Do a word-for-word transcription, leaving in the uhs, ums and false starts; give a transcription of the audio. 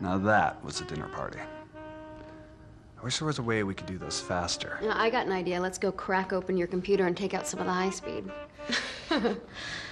Now that was a dinner party. I wish there was a way we could do those faster. You know, I got an idea. Let's go crack open your computer and take out some of the high speed.